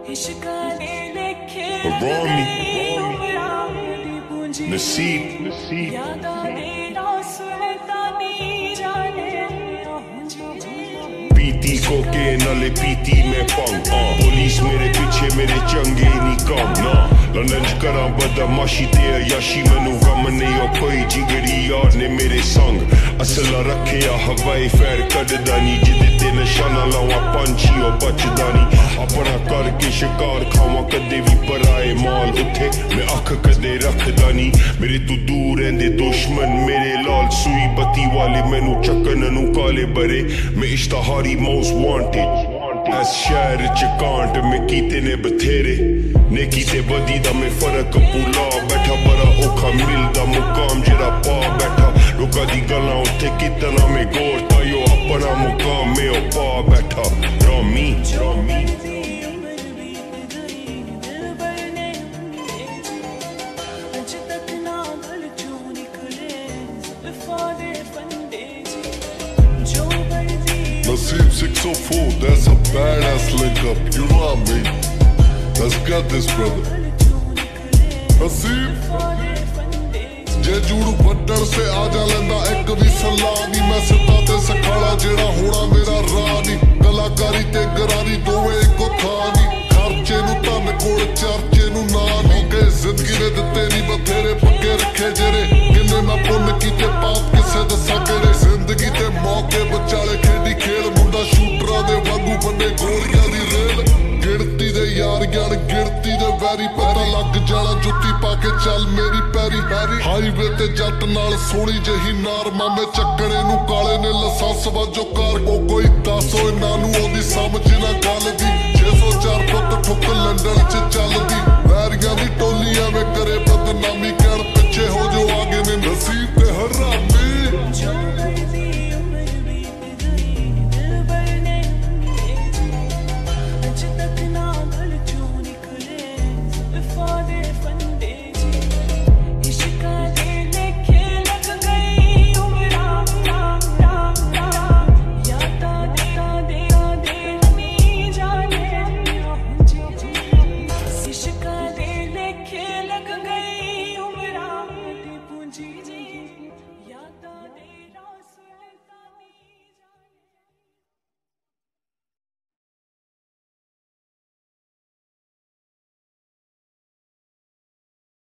Rami, Nasib, पीती cocaine नाले पीती मैं पंग पुलिस मेरे पीछे मेरे चंगे नहीं कम ना लंदन करा बदमाशी ते अयाशी मैनू गम नहीं ओ कोई जिगरी यार ने मेरे संग असला रखे आ हवाई फैर कददा नी जिदे ते निशाना लावा पंछी ओ बचदा नी अपना करके शिकार खावा कदे भी पराए माल उठे मैं अख कदे रखदा नी मेरे तू दूर रहंदे दुश्मन मेरे लाल सुई बत्ती वाले मैनू चक्कन नू काले बरे मैं इश्तहारी most wanted as शहर च कांट में कीते ने बथेरे ने कीते बदी दा मैं फर्क पुला बैठा बड़ा औखा मिलदा मुकाम जेड़ा पा बैठा लोका दी गल्लां उत्थे कितना मैं गौर तायो अपना मुकाम में ओ पा बैठा Rami Nasib 604, that's a badass link up, you know what I mean? Let's get this, brother. Nasib जे जूड़ू बड्डर से आजा लेंदा एक भी सलानी मैं सिद्धा ते सखाला जेड़ा होना मेरा रानी कलाकारी ते गरारी दोवे इको थानी खर्चे नू तन कोल चर्चे नू नानी के जिंदगी ने दिते नी बथेरे पक्के रखे जेरे किन्ने मैं पुन्न कीते पाप किसे दसा केड़े जिंदगी ते मौके बचाले खेडी खेल मुंडा शूटरा दे वांगू बंदे गोलियां दी रेल गिणती दे यार ज्ञान गिणती दे वैरी पता लग जाना जुत्ती पाके चल मेरी पैरी हाईवे ते जट नाल सोहनी जही नार मामे चक्कने नू काले ने लाइसेंस वाजो कार कोई 10 इन्हां नू ओदी समझ ना गल दी 604